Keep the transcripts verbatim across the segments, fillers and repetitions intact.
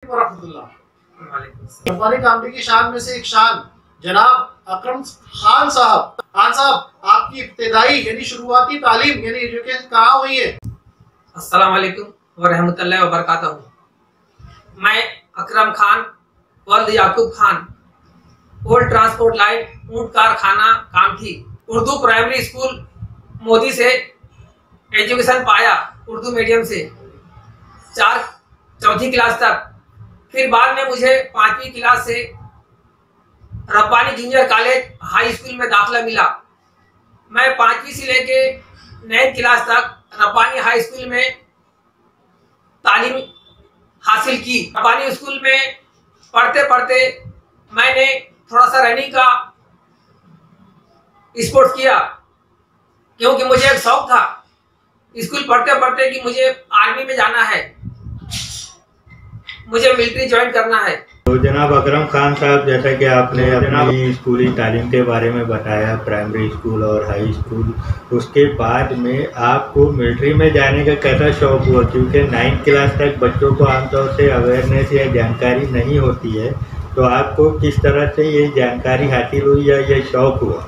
वालेकुम रहमतुल्लाह। हमारे कामरे की शान में से एक शान जनाब अकरम खान साहब। खान साहब, आपकी इब्तिदाई यानी शुरुआती तालीम यानी एजुकेशन कहाँ हुई है? अस्सलाम वालेकुम व रहमतुल्लाहि व बरकातहू। मैं अकरम खान वल्द Yakub Khan, old transport line ऊंट कारखाना कामठी, उर्दू प्राइमरी स्कूल मोदी से एजुकेशन पाया, उर्दू मीडियम से चार चौथी क्लास तक। फिर बाद में मुझे पांचवी क्लास से Rabbani junior college high school में दाखिला मिला। मैं पांचवी से लेके नाइन्थ क्लास तक रब्बानी हाई स्कूल में तालीम हासिल की। रब्बानी स्कूल में पढ़ते पढ़ते मैंने थोड़ा सा रनिंग का स्पोर्ट्स किया, क्योंकि मुझे एक शौक था स्कूल पढ़ते पढ़ते कि मुझे आर्मी में जाना है, मुझे मिलिट्री ज्वाइन करना है। तो जनाब अकरम खान साहब, जैसा कि आपने अपनी स्कूली तालीम के बारे में बताया, प्राइमरी स्कूल और हाई स्कूल, उसके बाद में आपको मिलिट्री में जाने का कैसा शौक हुआ? क्योंकि नाइन्थ क्लास तक बच्चों को आमतौर से अवेयरनेस या जानकारी नहीं होती है, तो आपको किस तरह से ये जानकारी हासिल हुई या ये शौक हुआ?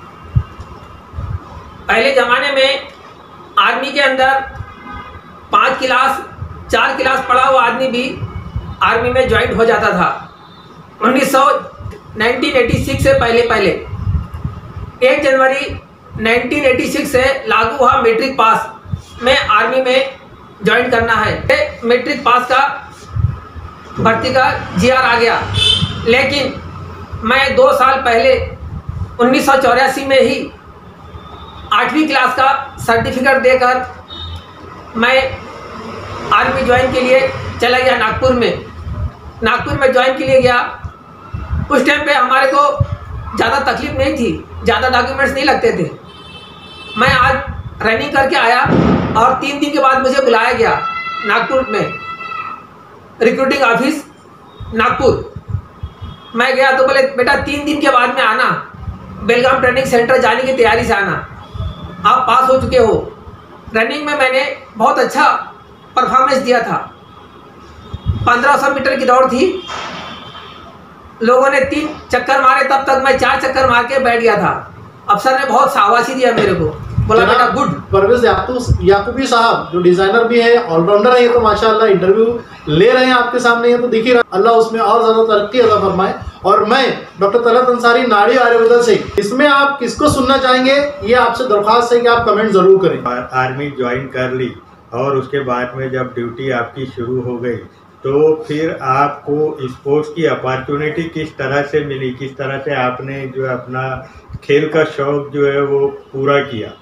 पहले ज़माने में आर्मी के अंदर पाँच क्लास चार क्लास पढ़ा हुआ आदमी भी आर्मी में ज्वाइन हो जाता था। उन्नीस सौ नाइनटीन एटी सिक्स से पहले पहले एक जनवरी नाइनटीन एटी सिक्स से लागू हुआ मैट्रिक पास में आर्मी में ज्वाइन करना है। मैट्रिक पास का भर्ती का जी आर आ गया, लेकिन मैं दो साल पहले उन्नीस सौ चौरासी में ही आठवीं क्लास का सर्टिफिकेट देकर मैं आर्मी ज्वाइन के लिए चला गया नागपुर में। नागपुर में ज्वाइन के लिए गया। उस टाइम पे हमारे को ज़्यादा तकलीफ नहीं थी, ज़्यादा डॉक्यूमेंट्स नहीं लगते थे। मैं आज रनिंग करके आया और तीन दिन के बाद मुझे बुलाया गया नागपुर में, रिक्रूटिंग ऑफिस नागपुर। मैं गया तो बोले बेटा तीन दिन के बाद में आना, बेलगाम ट्रेनिंग सेंटर जाने की तैयारी से आना, आप पास हो चुके हो। रनिंग में मैंने बहुत अच्छा परफॉर्मेंस दिया था। पंद्रह सौ मीटर की दौड़ थी, लोगों ने तीन चक्कर मारे, तब तक मैं चार चक्कर मार के बैठ गया था। अफसर ने बहुत शाबाशी दिया मेरे को, बोला बेटा गुड। परवेज याकूबी साहब जो डिजाइनर भी है, ऑलराउंडर है, ये तो माशाल्लाह इंटरव्यू ले रहे हैं आपके सामने, ये तो दिख ही रहा। अल्लाह उसमें और ज्यादा तरक्की अता फरमाए। और मैं डॉक्टर तलत अंसारी नाड़ी आर्यवर्धन से, इसमें आप किसको सुनना चाहेंगे, ये आपसे दरख्वास्त है कि आप कमेंट जरूर करें। आर्मी ज्वाइन कर ली और उसके बाद में जब ड्यूटी आपकी शुरू हो गई, तो फिर आपको स्पोर्ट्स की अपॉर्चुनिटी किस तरह से मिली? किस तरह से आपने जो अपना खेल का शौक जो है वो पूरा किया?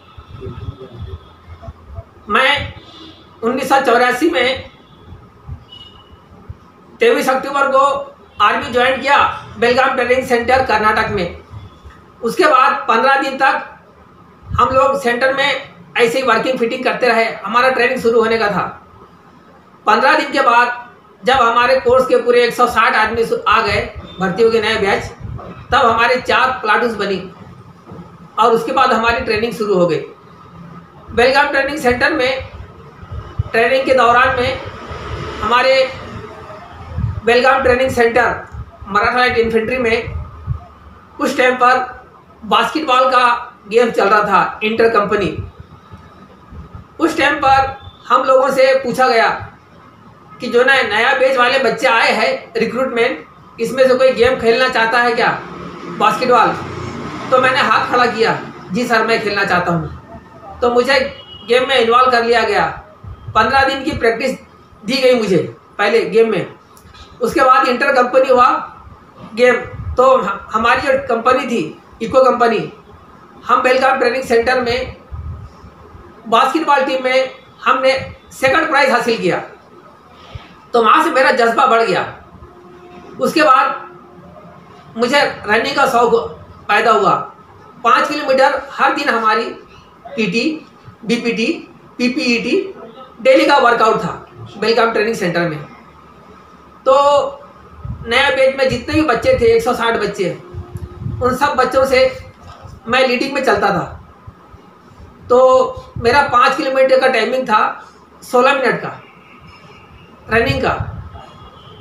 मैं उन्नीस सौ चौरासी में तेईस अक्टूबर को आर्मी ज्वाइन किया बेलगाम ट्रेनिंग सेंटर कर्नाटक में। उसके बाद पंद्रह दिन तक हम लोग सेंटर में ऐसे ही वर्किंग फिटिंग करते रहे। हमारा ट्रेनिंग शुरू होने का था। पंद्रह दिन के बाद जब हमारे कोर्स के पूरे एक सौ साठ आदमी आ गए, भर्ती हो गए नए बैच, तब हमारे चार प्लाटून्स बनी और उसके बाद हमारी ट्रेनिंग शुरू हो गई। बेलगाम ट्रेनिंग सेंटर में ट्रेनिंग के दौरान में हमारे Belgaum training centre Maratha light infantry में उस टाइम पर बास्केटबॉल का गेम चल रहा था, इंटर कंपनी। उस टाइम पर हम लोगों से पूछा गया कि जो ना नया बैच वाले बच्चे आए हैं रिक्रूटमेंट, इसमें से कोई गेम खेलना चाहता है क्या, बास्केटबॉल? तो मैंने हाथ खड़ा किया, जी सर मैं खेलना चाहता हूँ। तो मुझे गेम में इन्वॉल्व कर लिया गया। पंद्रह दिन की प्रैक्टिस दी गई मुझे पहले गेम में। उसके बाद इंटर कंपनी हुआ गेम, तो हमारी जो कंपनी थी इको कंपनी, हम बेलगाम ट्रेनिंग सेंटर में बास्केटबॉल टीम में हमने सेकंड प्राइज हासिल किया। तो वहाँ से मेरा जज्बा बढ़ गया। उसके बाद मुझे रनिंग का शौक पैदा हुआ। पाँच किलोमीटर हर दिन हमारी पीटी, बीपीटी, पीपीईटी डेली का वर्कआउट था बेलगाम ट्रेनिंग सेंटर में। तो नया बैच में जितने भी बच्चे थे, एक सौ साठ बच्चे, उन सब बच्चों से मैं लीडिंग में चलता था। तो मेरा पाँच किलोमीटर का टाइमिंग था सोलह मिनट का रनिंग का।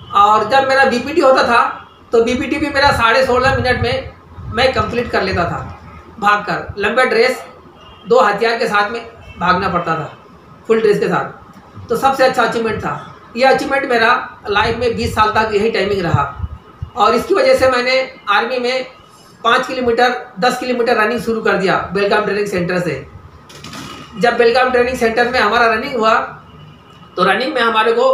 और जब मेरा बीपीटी होता था तो बीपीटी भी मेरा साढ़े सोलह मिनट में मैं कंप्लीट कर लेता था भागकर। लंबे ड्रेस दो हथियार के साथ में भागना पड़ता था, फुल ड्रेस के साथ। तो सबसे अच्छा अचीवमेंट था ये। अचीवमेंट मेरा लाइफ में बीस साल तक यही टाइमिंग रहा और इसकी वजह से मैंने आर्मी में पाँच किलोमीटर दस किलोमीटर रनिंग शुरू कर दिया बेलगाम ट्रेनिंग सेंटर से। जब बेलगाम ट्रेनिंग सेंटर में हमारा रनिंग हुआ तो रनिंग में हमारे को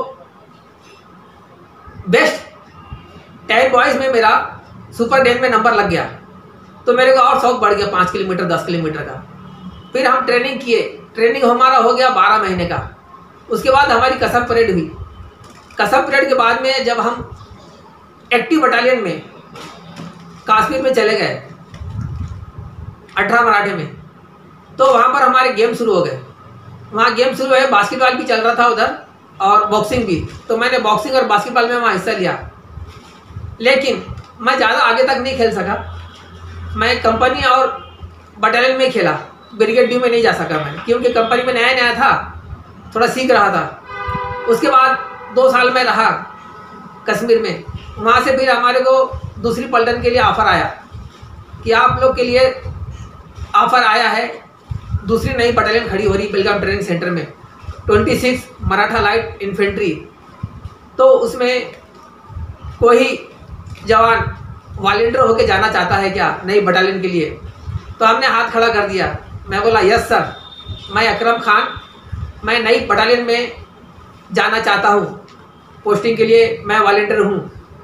बेस्ट टेन बॉयज़ में मेरा सुपर टेन में नंबर लग गया। तो मेरे को और शौक बढ़ गया पाँच किलोमीटर दस किलोमीटर का। फिर हम ट्रेनिंग किए, ट्रेनिंग हमारा हो गया बारह महीने का। उसके बाद हमारी कसम परेड हुई। कसम परेड के बाद में जब हम एक्टिव बटालियन में कश्मीर में चले गए अठारह मराठे में, तो वहाँ पर हमारे गेम शुरू हो गए। वहाँ गेम शुरू है, बास्केटबॉल भी चल रहा था उधर और बॉक्सिंग भी। तो मैंने बॉक्सिंग और बास्केटबॉल में वहाँ हिस्सा लिया, लेकिन मैं ज़्यादा आगे तक नहीं खेल सका। मैं कंपनी और बटालियन में खेला, ब्रिगेड ड्यू में नहीं जा सका मैं, क्योंकि कंपनी में नया नया था, थोड़ा सीख रहा था। उसके बाद दो साल में रहा कश्मीर में। वहाँ से फिर हमारे को दूसरी पलटन के लिए ऑफ़र आया कि आप लोग के लिए ऑफ़र आया है, दूसरी नई बटालियन खड़ी हो रही बेलगाम ट्रेनिंग सेंटर में, छब्बीस मराठा लाइट इन्फेंट्री। तो उसमें कोई जवान वॉलंटियर होके जाना चाहता है क्या नई बटालियन के लिए? तो हमने हाथ खड़ा कर दिया। मैं बोला यस सर, मैं अकरम खान, मैं नई बटालियन में जाना चाहता हूँ, पोस्टिंग के लिए मैं वॉलंटियर हूँ।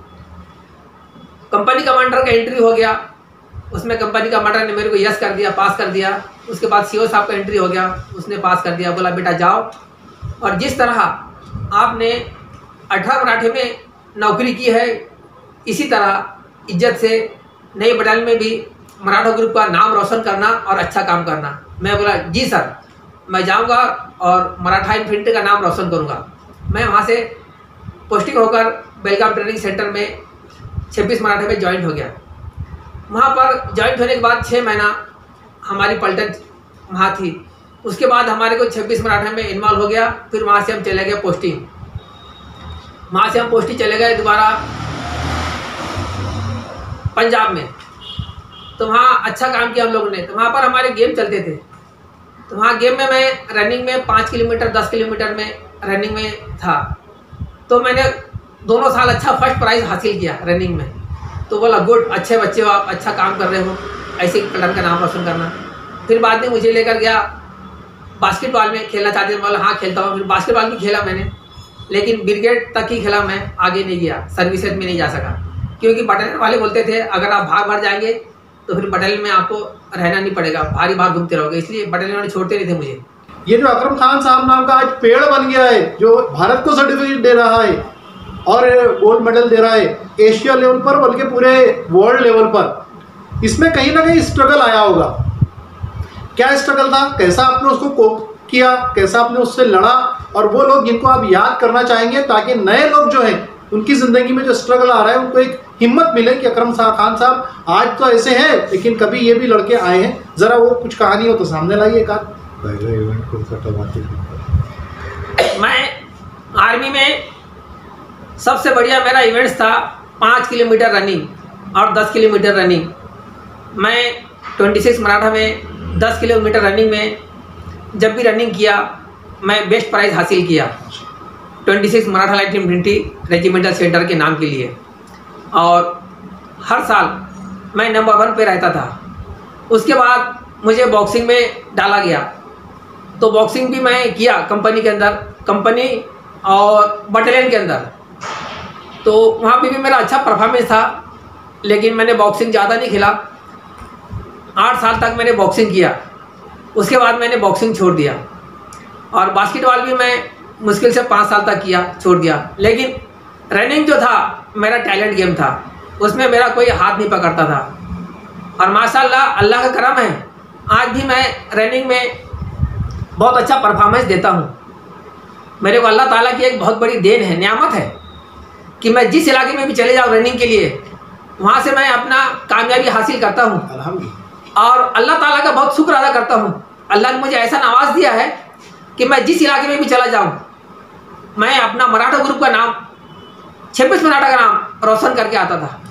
कंपनी कमांडर का एंट्री हो गया, उसमें कंपनी कमांडर ने मेरे को यस कर दिया, पास कर दिया। उसके बाद सीओ साहब का एंट्री हो गया, उसने पास कर दिया, बोला बेटा जाओ। और जिस तरह आपने अठारह मराठे में नौकरी की है, इसी तरह इज्जत से नई बटालियन में भी मराठा ग्रुप का नाम रोशन करना और अच्छा काम करना। मैं बोला जी सर, मैं जाऊंगा और मराठा इन्फेंट्री का नाम रोशन करूंगा। मैं वहाँ से पोस्टिंग होकर बेलगाम ट्रेनिंग सेंटर में छब्बीस मराठे में ज्वाइन हो गया। वहाँ पर ज्वाइन होने के बाद छः महीना हमारी पलटन वहाँ थी। उसके बाद हमारे को छब्बीस मराठे में इन्वॉल्व हो गया। फिर वहाँ से हम चले गए पोस्टिंग, वहाँ से हम पोस्टिंग चले गए दोबारा पंजाब में। तो वहाँ अच्छा काम किया हम लोगों ने। तो वहाँ पर हमारे गेम चलते थे। तो वहाँ गेम में मैं रनिंग में पाँच किलोमीटर दस किलोमीटर में रनिंग में था। तो मैंने दोनों साल अच्छा फर्स्ट प्राइज़ हासिल किया रनिंग में। तो बोला गुड, अच्छे बच्चे हो आप, अच्छा काम कर रहे हो, ऐसे पलटन का नाम रोशन करना। फिर बाद में मुझे लेकर गया बास्केटबॉल में, खेलना चाहते थे, बोला हाँ खेलता हूँ। फिर बास्केटबॉल भी खेला मैंने, लेकिन ब्रिगेड तक ही खेला, मैं आगे नहीं गया, सर्विसेज में नहीं जा सका। क्योंकि बटालियन वाले बोलते थे अगर आप भाग भर जाएंगे तो फिर बटालियन में आपको रहना नहीं पड़ेगा, भारी भाग घूमते रहोगे, इसलिए बटालियन वाले छोड़ते नहीं थे मुझे। ये जो अकरम खान साहब नाम का आज पेड़ बन गया है, जो भारत को सर्टिफिकेट दे रहा है और गोल्ड मेडल दे रहा है एशिया लेवल पर, बल्कि पूरे वर्ल्ड लेवल पर, इसमें कहीं ना कहीं स्ट्रगल आया होगा। क्या स्ट्रगल था, कैसा आपने उसको कोप किया, कैसा आपने उससे लड़ा, और वो लोग जिनको आप याद करना चाहेंगे ताकि नए लोग जो हैं उनकी ज़िंदगी में जो स्ट्रगल आ रहा है उनको एक हिम्मत मिले कि अकरम खान साहब आज तो ऐसे हैं लेकिन कभी ये भी लड़के आए हैं। ज़रा वो कुछ कहानी हो तो सामने लाइए एक आध। पहला इवेंट कौन सा था? मैं आर्मी में सबसे बढ़िया मेरा इवेंट्स था पाँच किलोमीटर रनिंग और दस किलोमीटर रनिंग। मैं छब्बीस मराठा में दस किलोमीटर रनिंग में जब भी रनिंग किया मैं बेस्ट प्राइज़ हासिल किया छब्बीस Maratha light infantry regimental centre के नाम के लिए, और हर साल मैं नंबर वन पे रहता था। उसके बाद मुझे बॉक्सिंग में डाला गया, तो बॉक्सिंग भी मैं किया कंपनी के अंदर, कंपनी और बटालियन के अंदर। तो वहाँ पे भी मेरा अच्छा परफॉर्मेंस था, लेकिन मैंने बॉक्सिंग ज़्यादा नहीं खेला। आठ साल तक मैंने बॉक्सिंग किया, उसके बाद मैंने बॉक्सिंग छोड़ दिया। और बास्केटबॉल भी मैं मुश्किल से पाँच साल तक किया, छोड़ दिया। लेकिन रनिंग जो था मेरा टैलेंट गेम था, उसमें मेरा कोई हाथ नहीं पकड़ता था। और माशाल्लाह अल्लाह का करम है, आज भी मैं रनिंग में बहुत अच्छा परफॉर्मेंस देता हूँ। मेरे को अल्लाह ताला की एक बहुत बड़ी देन है, नियामत है कि मैं जिस इलाके में भी चले जाऊँ रनिंग के लिए, वहाँ से मैं अपना कामयाबी हासिल करता हूँ। और अल्लाह ताला का बहुत शुक्र अदा करता हूँ। अल्लाह ने मुझे ऐसा नवाज दिया है कि मैं जिस इलाके में भी चला जाऊँ, मैं अपना मराठा ग्रुप का नाम छब्बीस मराठा का नाम रोशन करके आता था।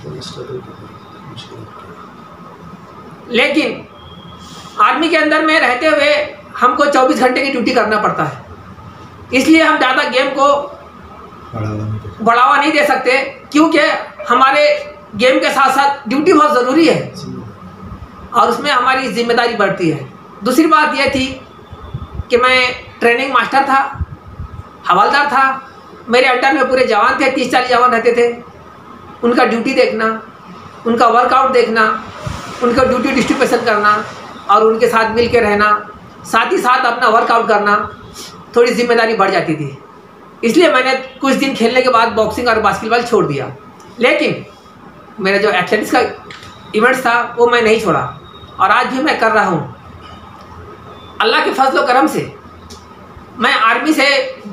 लेकिन आर्मी के अंदर में रहते हुए हमको चौबीस घंटे की ड्यूटी करना पड़ता है, इसलिए हम ज़्यादा गेम को बढ़ावा नहीं दे सकते, क्योंकि हमारे गेम के साथ साथ ड्यूटी बहुत ज़रूरी है और उसमें हमारी जिम्मेदारी बढ़ती है। दूसरी बात यह थी कि मैं ट्रेनिंग मास्टर था, हवलदार था, मेरे अंडर में पूरे जवान थे, तीस चालीस जवान रहते थे। उनका ड्यूटी देखना, उनका वर्कआउट देखना, उनका ड्यूटी डिस्ट्रीब्यूशन करना और उनके साथ मिल के रहना, साथ ही साथ अपना वर्कआउट करना, थोड़ी जिम्मेदारी बढ़ जाती थी। इसलिए मैंने कुछ दिन खेलने के बाद बॉक्सिंग और बास्केटबॉल छोड़ दिया। लेकिन मेरा जो एथलेटिक्स का इवेंट्स था वो मैं नहीं छोड़ा और आज भी मैं कर रहा हूँ। अल्लाह के फजल करम से मैं आर्मी से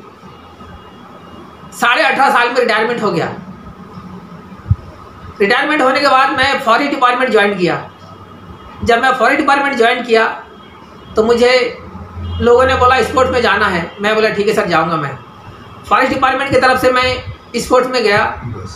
साढ़े अठारह साल में रिटायरमेंट हो गया। रिटायरमेंट होने के बाद मैं फौरी डिपार्टमेंट ज्वाइन किया। जब मैं फौरी डिपार्टमेंट ज्वाइन किया तो मुझे लोगों ने बोला स्पोर्ट्स में जाना है। मैं बोला ठीक है सर, जाऊंगा। मैं फॉरेस्ट डिपार्टमेंट की तरफ से मैं स्पोर्ट्स में गया।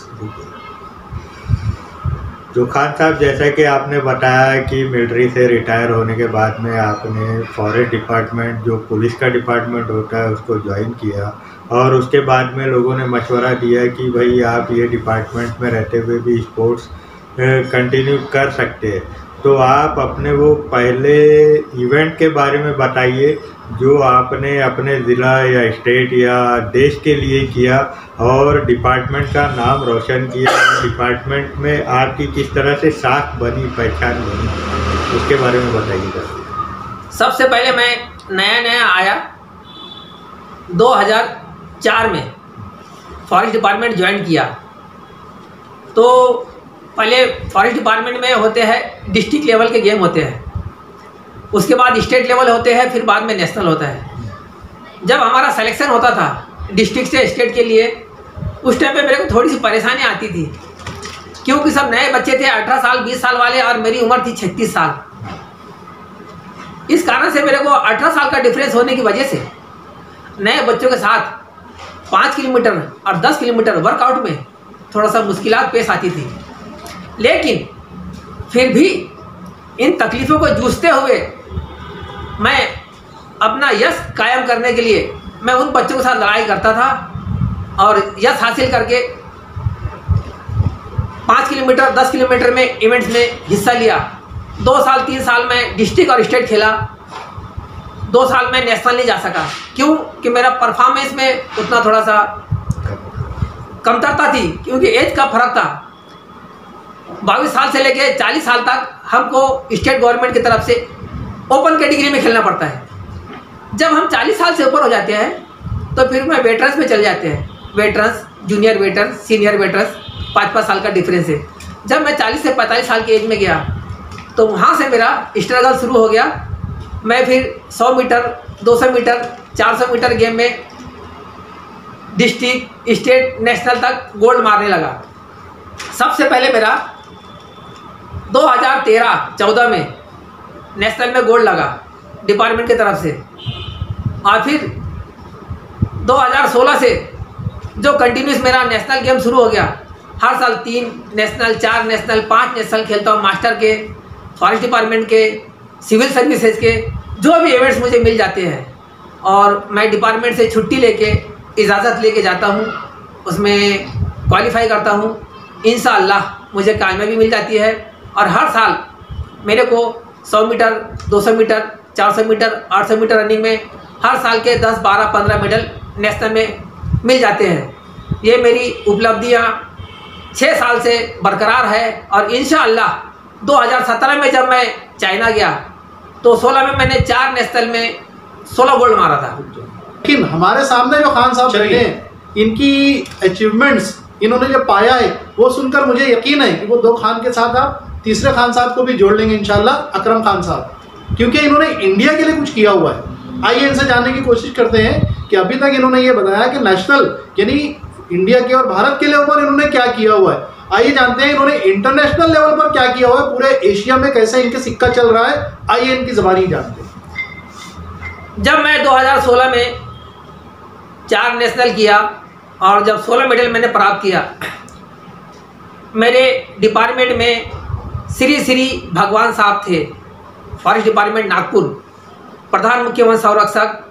जो खान साहब, जैसा कि आपने बताया कि मिलिट्री से रिटायर होने के बाद में आपने फॉरेस्ट डिपार्टमेंट, जो पुलिस का डिपार्टमेंट होता है, उसको ज्वाइन किया और उसके बाद में लोगों ने मशवरा दिया कि भाई आप ये डिपार्टमेंट में रहते हुए भी स्पोर्ट्स कंटिन्यू कर सकते हैं। तो आप अपने वो पहले इवेंट के बारे में बताइए जो आपने अपने ज़िला या स्टेट या देश के लिए किया और डिपार्टमेंट का नाम रोशन किया। डिपार्टमेंट में आपकी किस तरह से साख बनी, पहचान बनी, उसके बारे में बताइएगा। सबसे पहले मैं नया नया आया दो हज़ार चार में फॉरेस्ट डिपार्टमेंट ज्वाइन किया। तो पहले फॉरेस्ट डिपार्टमेंट में होते हैं डिस्ट्रिक्ट लेवल के गेम होते हैं, उसके बाद स्टेट लेवल होते हैं, फिर बाद में नेशनल होता है। जब हमारा सिलेक्शन होता था डिस्ट्रिक्ट से स्टेट के लिए, उस टाइम पे मेरे को थोड़ी सी परेशानी आती थी, क्योंकि सब नए बच्चे थे, अठारह साल बीस साल वाले, और मेरी उम्र थी छत्तीस साल। इस कारण से मेरे को अठारह साल का डिफरेंस होने की वजह से नए बच्चों के साथ पाँच किलोमीटर और दस किलोमीटर वर्कआउट में थोड़ा सा मुश्किलात पेश आती थी। लेकिन फिर भी इन तकलीफ़ों को जूझते हुए मैं अपना यश कायम करने के लिए मैं उन बच्चों के साथ लड़ाई करता था और यश हासिल करके पाँच किलोमीटर दस किलोमीटर में इवेंट्स में हिस्सा लिया। दो साल तीन साल में डिस्ट्रिक्ट और स्टेट खेला, दो साल में नेशनल नहीं जा सका। क्यों कि मेरा परफॉर्मेंस में उतना थोड़ा सा कमतरता थी, क्योंकि एज का फर्क था। बाईस साल से लेके चालीस साल तक हमको स्टेट गवर्नमेंट की तरफ से ओपन कैटेगरी में खेलना पड़ता है। जब हम चालीस साल से ऊपर हो जाते हैं तो फिर मैं वेटरन्स में चले जाते हैं। Veterans, junior veterans, senior veterans, पाँच पाँच साल का डिफरेंस है। जब मैं चालीस से पैंतालीस साल की एज में गया तो वहाँ से मेरा स्ट्रगल शुरू हो गया। मैं फिर सौ मीटर, दो सौ मीटर, चार सौ मीटर गेम में डिस्ट्रिक्ट, स्टेट, नेशनल तक गोल्ड मारने लगा। सबसे पहले मेरा दो हज़ार तेरह चौदह में नेशनल में गोल्ड लगा डिपार्टमेंट की तरफ से, और फिर दो हज़ार सोलह से जो कंटिन्यूस मेरा नेशनल गेम शुरू हो गया। हर साल तीन नेशनल, चार नेशनल, पांच नेशनल खेलता हूँ। मास्टर के, फॉरेस्ट डिपार्टमेंट के, सिविल सर्विसेज के जो भी इवेंट्स मुझे मिल जाते हैं, और मैं डिपार्टमेंट से छुट्टी लेके इजाज़त लेके जाता हूँ, उसमें क्वालिफाई करता हूँ। इंशाअल्लाह मुझे कामयाबी मिल जाती है और हर साल मेरे को सौ मीटर, दो सौ मीटर, चार सौ मीटर, आठ सौ मीटर रनिंग में हर साल के दस, बारह, पंद्रह मेडल नेशनल में मिल जाते हैं। ये मेरी उपलब्धियाँ छः साल से बरकरार है और इंशाअल्लाह दो हज़ार सत्रह में जब मैं चाइना गया तो सोलह में मैंने चार नेशनल में सोलह गोल्ड मारा था। लेकिन हमारे सामने जो खान साहब बैठे हैं, इनकी अचीवमेंट्स इन्होंने जो पाया है वो सुनकर मुझे यकीन है कि वो दो खान के साथ आप तीसरे खान साहब को भी जोड़ लेंगे इंशाल्लाह, अकरम खान साहब, क्योंकि इन्होंने इंडिया के लिए कुछ किया हुआ है। आइए इनसे जानने की कोशिश करते हैं कि अभी तक इन्होंने ये बताया कि नेशनल यानी इंडिया के और भारत के लेवल पर इन्होंने क्या किया हुआ है। आइए जानते हैं इन्होंने इंटरनेशनल लेवल पर क्या किया हुआ है, पूरे एशिया में कैसे इनके सिक्का चल रहा है। आइए इनकी ज़बानी जानते हैं। जब मैं दो हज़ार सोलह में चार नेशनल किया और जब सोलह मेडल मैंने प्राप्त किया, मेरे डिपार्टमेंट में श्री श्री भगवान साहब थे, फॉरेस्ट डिपार्टमेंट नागपुर, प्रधान मुख्य वन संरक्षक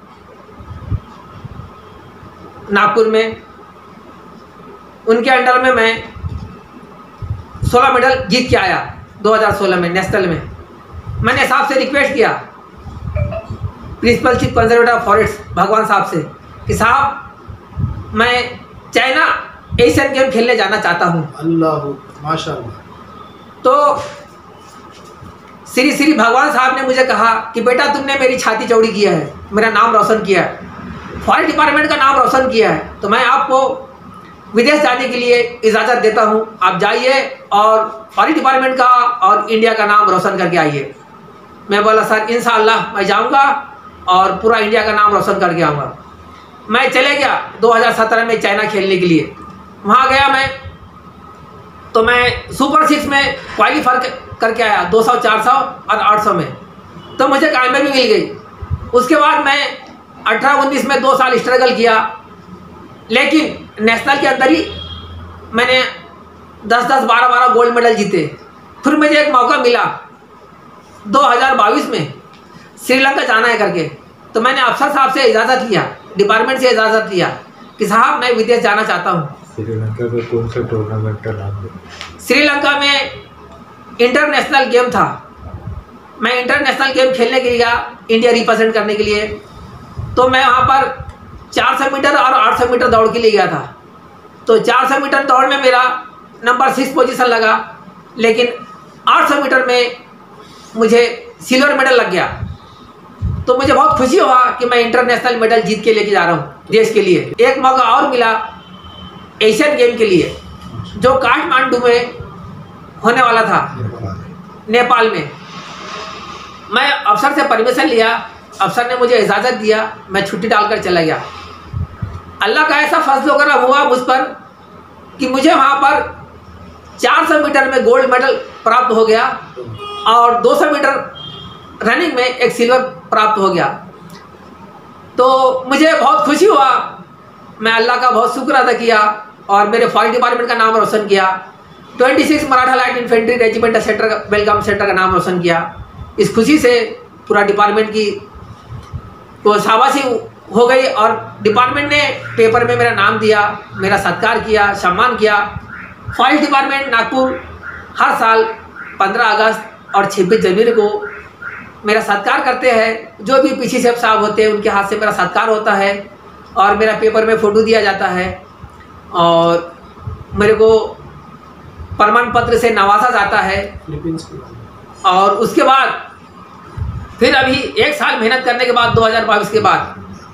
नागपुर में, उनके अंडर में मैं सोलह मेडल जीत के आया दो हज़ार सोलह में नेशनल में। मैंने साहब से रिक्वेस्ट किया, principal chief conservator of forest Bhagwan साहब से, कि साहब मैं चाइना एशियन गेम खेलने जाना चाहता हूँ। अल्लाह माशाअल्लाह। तो श्री श्री भगवान साहब ने मुझे कहा कि बेटा तुमने मेरी छाती चौड़ी किया है, मेरा नाम रोशन किया है, फॉरेस्ट डिपार्टमेंट का नाम रोशन किया है, तो मैं आपको विदेश जाने के लिए इजाज़त देता हूँ, आप जाइए और फॉरेस्ट डिपार्टमेंट का और इंडिया का नाम रोशन करके आइए। मैं बोला सर इंशाअल्लाह मैं जाऊँगा और पूरा इंडिया का नाम रोशन करके आऊँगा। मैं चले गया दो हज़ार सत्रह में चाइना खेलने के लिए। वहाँ गया मैं, तो मैं सुपर सिक्स में क्वालिफाई करके आया, दो सौ, चार सौ और आठ सौ में, तो मुझे कामयाबी मिल गई। उसके बाद मैं अठारह उन्नीस में दो साल स्ट्रगल किया, लेकिन नेशनल के अंदर ही मैंने दस दस बारह बारह गोल्ड मेडल जीते। फिर मुझे एक मौका मिला दो हज़ार बाईस में श्रीलंका जाना है करके, तो मैंने अफसर साहब से इजाज़त लिया, डिपार्टमेंट से इजाज़त लिया कि साहब मैं विदेश जाना चाहता हूँ। श्रीलंका में कौन सा टूर्नामेंट का नाम है? श्रीलंका में इंटरनेशनल गेम था। मैं इंटरनेशनल गेम खेलने के लिए गया, इंडिया रिप्रेजेंट करने के लिए। तो मैं वहाँ पर चार सौ मीटर और आठ सौ मीटर दौड़ के लिए गया था। तो चार सौ मीटर दौड़ में मेरा नंबर सिक्स पोजीशन लगा, लेकिन आठ सौ मीटर में मुझे सिल्वर मेडल लग गया। तो मुझे बहुत खुशी हुआ कि मैं इंटरनेशनल मेडल जीत के लेके जा रहा हूँ देश के लिए। एक मौका और मिला एशियन गेम के लिए, जो काठमांडू में होने वाला था, नेपाल में। मैं अफसर से परमिशन लिया, अफसर ने मुझे इजाज़त दिया, मैं छुट्टी डालकर चला गया। अल्लाह का ऐसा फजल वगैरह हुआ मुझ पर कि मुझे वहाँ पर चार सौ मीटर में गोल्ड मेडल प्राप्त हो गया और दो सौ मीटर रनिंग में एक सिल्वर प्राप्त हो गया। तो मुझे बहुत खुशी हुआ, मैं अल्लाह का बहुत शुक्र अदा किया और मेरे फॉरेस्ट डिपार्टमेंट का नाम रोशन किया। छब्बीस Maratha light infantry regiment centre Belgaum centre का नाम रोशन किया। इस खुशी से पूरा डिपार्टमेंट की तो शाबाशी हो गई और डिपार्टमेंट ने पेपर में मेरा नाम दिया, मेरा सत्कार किया, सम्मान किया। फॉरेस्ट डिपार्टमेंट नागपुर हर साल पंद्रह अगस्त और छब्बीस जनवरी को मेरा सत्कार करते हैं। जो भी पीछे से साहब होते हैं उनके हाथ से मेरा सत्कार होता है और मेरा पेपर में फ़ोटो दिया जाता है और मेरे को प्रमाण पत्र से नवाजा जाता है। और उसके बाद फिर अभी एक साल मेहनत करने के बाद दो हज़ार बाईस के बाद।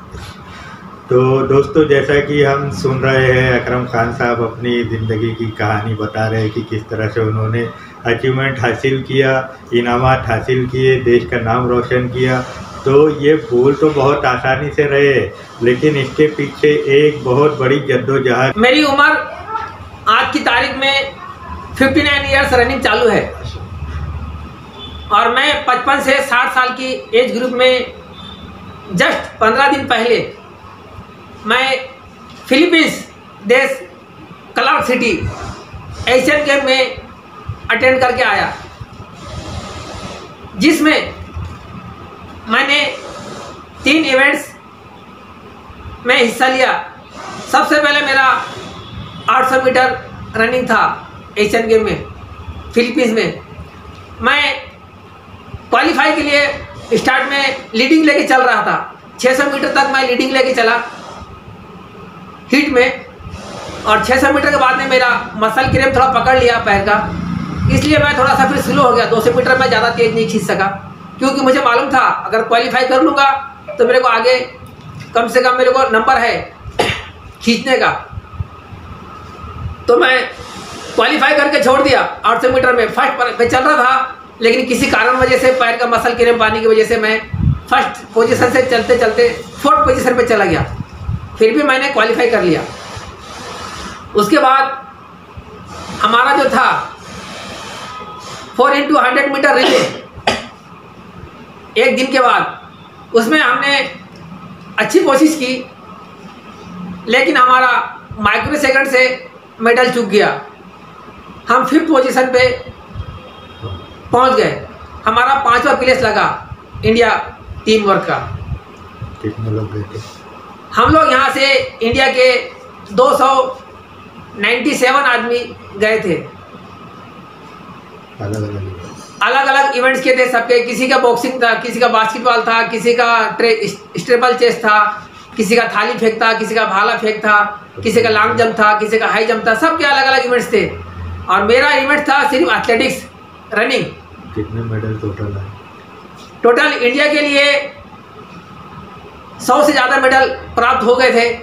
तो दोस्तों, जैसा कि हम सुन रहे हैं, अकरम खान साहब अपनी ज़िंदगी की कहानी बता रहे हैं कि किस तरह से उन्होंने अचीवमेंट हासिल किया, इनामात हासिल किए, देश का नाम रोशन किया। तो ये बोल तो बहुत आसानी से रहे, लेकिन इसके पीछे एक बहुत बड़ी जद्दोजहद। मेरी उम्र आज की तारीख में उनसठ इयर्स रनिंग चालू है और मैं पचपन से साठ साल की एज ग्रुप में जस्ट पंद्रह दिन पहले मैं फिलीपींस देश क्लार्क सिटी एशियन गेम में अटेंड करके आया, जिसमें मैंने तीन इवेंट्स में हिस्सा लिया। सबसे पहले मेरा आठ सौ मीटर रनिंग था एशियन गेम में फिलीपींस में। मैं क्वालिफाई के लिए स्टार्ट में लीडिंग लेके चल रहा था, छह सौ मीटर तक मैं लीडिंग लेके चला हीट में, और छह सौ मीटर के बाद में मेरा मसल क्रैम्प थोड़ा पकड़ लिया पैर का, इसलिए मैं थोड़ा सा फिर स्लो हो गया। दो सौ मीटर में ज़्यादा तेज नहीं खींच सका, क्योंकि मुझे मालूम था अगर क्वालिफाई कर लूँगा तो मेरे को आगे कम से कम मेरे को नंबर है खींचने का। तो मैं क्वालिफाई करके छोड़ दिया। आठ सौ मीटर में फर्स्ट पर मैं चल रहा था, लेकिन किसी कारण वजह से पैर का मसल क्रैम्प आने की वजह से मैं फर्स्ट पोजीशन से चलते चलते फोर्थ पोजीशन पे चला गया। फिर भी मैंने क्वालिफाई कर लिया। उसके बाद हमारा जो था four into hundred metre relay, एक दिन के बाद उसमें हमने अच्छी कोशिश की, लेकिन हमारा माइक्रो सेकंड से मेडल चूक गया। हम फिफ्थ पोजीशन पे पहुंच गए। हमारा पांचवा प्लेस लगा इंडिया टीम वर्क का। कितने लोग गए थे? हम लोग यहाँ से इंडिया के दो सौ सत्तानवे आदमी गए थे। अलग अलग अलग अलग इवेंट्स के थे सबके। किसी का बॉक्सिंग था, किसी का बास्केटबॉल था, किसी का स्ट्रेपल चेस्ट था, किसी का थाली फेंक था, किसी का भाला फेंक था, किसी का लॉन्ग जंप था, किसी का हाई जंप था। सबके अलग अलग इवेंट्स थे और मेरा इवेंट था सिर्फ एथलेटिक्स, रनिंग। कितने मेडल टोटल है? टोटल इंडिया के लिए सौ से ज़्यादा मेडल प्राप्त हो गए थे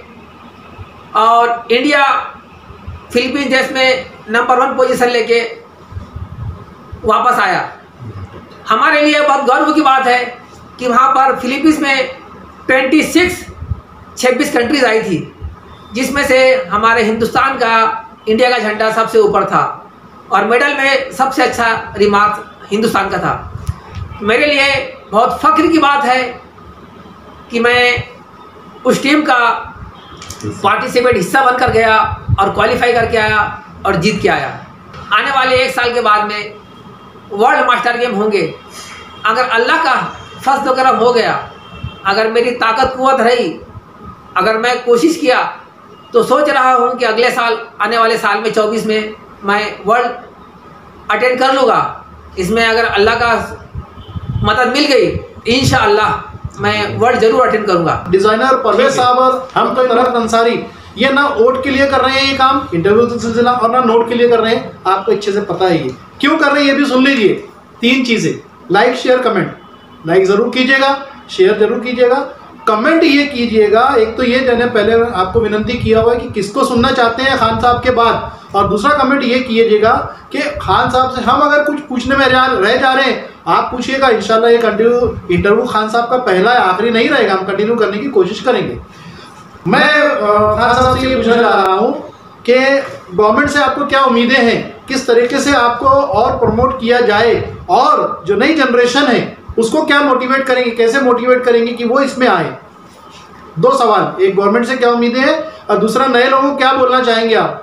और इंडिया फिलीपींस देश में नंबर वन पोजीशन लेके वापस आया। हमारे लिए बहुत गर्व की बात है कि वहाँ पर फिलीपींस में छब्बीस छब्बीस कंट्रीज आई थी, जिसमें से हमारे हिंदुस्तान का, इंडिया का झंडा सबसे ऊपर था और मेडल में सबसे अच्छा रिमार्क हिंदुस्तान का था। मेरे लिए बहुत फख्र की बात है कि मैं उस टीम का पार्टिसिपेट हिस्सा बनकर गया और क्वालिफाई करके आया और जीत के आया। आने वाले एक साल के बाद में वर्ल्ड मास्टर गेम होंगे। अगर अल्लाह का फजल करम हो गया, अगर मेरी ताकत कुव्वत रही, अगर मैं कोशिश किया, तो सोच रहा हूँ कि अगले साल, आने वाले साल में चौबीस में मैं वर्ल्ड अटेंड कर लूँगा। इसमें अगर अल्लाह का मदद मिल गई, इंशाअल्लाह मैं वर्ल्ड जरूर अटेंड करूँगा। डिजाइनर परवेज साहब और हम तो तलत अंसारी ये ना वोट के लिए कर रहे हैं ये काम, इंटरव्यू का सिलसिला, और ना नोट के लिए कर रहे हैं। आपको अच्छे से पता है ये क्यों कर रहे हैं, ये भी सुन लीजिए। तीन चीजें, लाइक शेयर कमेंट। लाइक जरूर कीजिएगा, शेयर जरूर कीजिएगा, कमेंट ये कीजिएगा। एक तो ये मैंने पहले आपको विनंती किया हुआ है कि किसको सुनना चाहते हैं खान साहब के बाद, और दूसरा कमेंट ये कीजिएगा कि खान साहब से हम अगर कुछ पूछने में रह जा रहे हैं, आप पूछिएगा। इंशाल्लाह ये कंटिन्यू इंटरव्यू खान साहब का पहला है, आखिरी नहीं रहेगा। हम कंटिन्यू करने की कोशिश करेंगे। मैं खान साहब से ये पूछना चाह रहा हूँ कि गवर्नमेंट से आपको क्या उम्मीदें हैं, किस तरीके से आपको और प्रमोट किया जाए, और जो नई जनरेशन है उसको क्या मोटिवेट करेंगे, कैसे मोटिवेट करेंगे कि वो इसमें आए। दो सवाल, एक गवर्नमेंट से क्या उम्मीदें हैं और दूसरा नए लोगों को क्या बोलना चाहेंगे आप।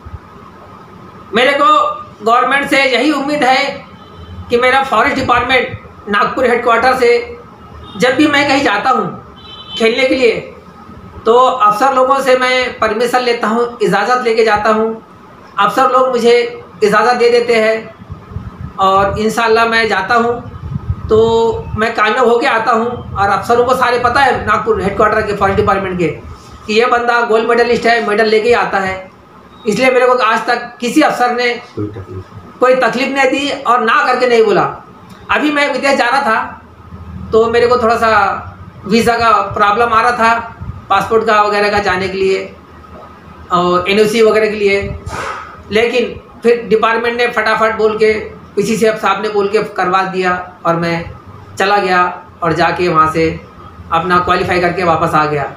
मेरे को गवर्नमेंट से यही उम्मीद है कि मेरा फॉरेस्ट डिपार्टमेंट नागपुर हेडक्वार्टर से जब भी मैं कहीं जाता हूँ खेलने के लिए, तो अफसर लोगों से मैं परमिशन लेता हूँ, इजाज़त लेके जाता हूँ। अफसर लोग मुझे इजाज़त दे देते हैं और इंशाल्लाह मैं जाता हूँ तो मैं कामयाब होके आता हूँ। और अफसरों को सारे पता है नागपुर हेडक्वार्टर के फॉरेस्ट डिपार्टमेंट के कि ये बंदा गोल्ड मेडलिस्ट है, मेडल लेके ही आता है। इसलिए मेरे को आज तक किसी अफसर ने कोई तकलीफ नहीं दी और ना करके नहीं बोला। अभी मैं विदेश जा रहा था तो मेरे को थोड़ा सा वीज़ा का प्रॉब्लम आ रहा था, पासपोर्ट का वगैरह का जाने के लिए और एनओसी वगैरह के लिए, लेकिन फिर डिपार्टमेंट ने फटाफट बोल के, किसी से अब साहब ने बोल के करवा दिया और मैं चला गया और जाके वहाँ से अपना क्वालिफाई करके वापस आ गया।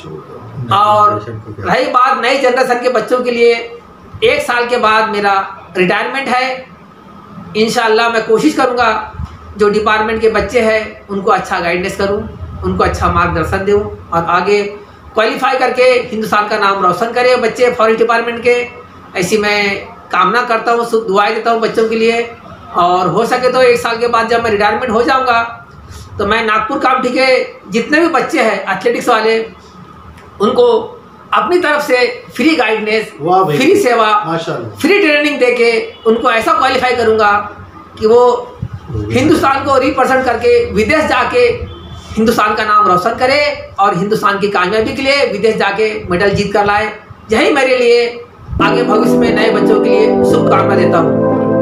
और रही बात नई जनरेशन के बच्चों के लिए, एक साल के बाद मेरा रिटायरमेंट है। इंशाअल्लाह मैं कोशिश करूँगा जो डिपार्टमेंट के बच्चे हैं उनको अच्छा गाइडेंस करूँ, उनको अच्छा मार्गदर्शन दूँ और आगे क्वालिफाई करके हिंदुस्तान का नाम रोशन करे बच्चे फॉरेस्ट डिपार्टमेंट के। ऐसी मैं कामना करता हूँ, शुभ दुआएं देता हूँ बच्चों के लिए। और हो सके तो एक साल के बाद जब मैं रिटायरमेंट हो जाऊँगा तो मैं नागपुर कामठी के जितने भी बच्चे हैं एथलेटिक्स वाले, उनको अपनी तरफ से फ्री गाइडेंस, फ्री सेवा, फ्री ट्रेनिंग देके उनको ऐसा क्वालिफाई करूँगा कि वो हिंदुस्तान को रिप्रेजेंट करके विदेश जाके हिंदुस्तान का नाम रोशन करे और हिंदुस्तान की कामयाबी के लिए विदेश जाके मेडल जीत कर लाए। यही मेरे लिए आगे भविष्य में नए बच्चों के लिए शुभकामना देता हूँ।